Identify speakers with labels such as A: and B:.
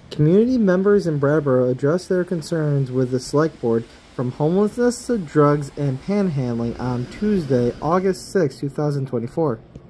A: Community members in Brattleboro addressed their concerns with the Select Board from homelessness to drugs and panhandling on Tuesday, August 6, 2024.